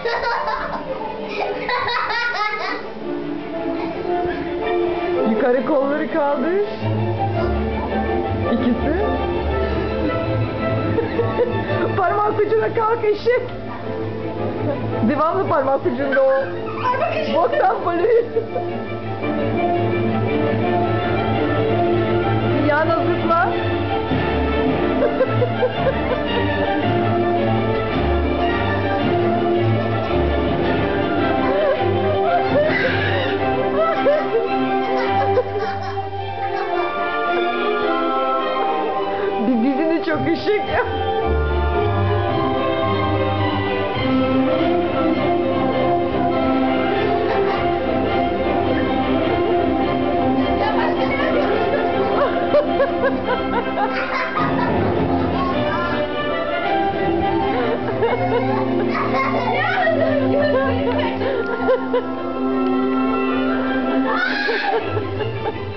Yukarı kolları kaldır. İkisi. Parmak ucuna kalk eşek. Devamlı parmak ucunda o. Boktan balığı. Yana zıpla. Dizini çok ışık. Ya!